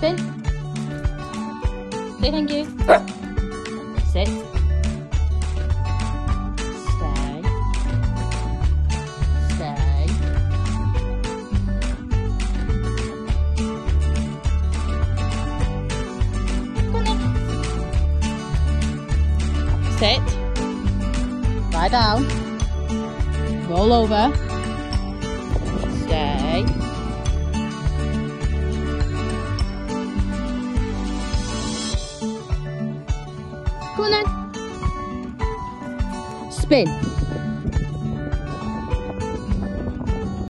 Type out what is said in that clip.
Spin. Say thank you. Sit. Stay. Stay. Go on then. Sit. Lie down. Roll over. Stay. Go on then. Spin.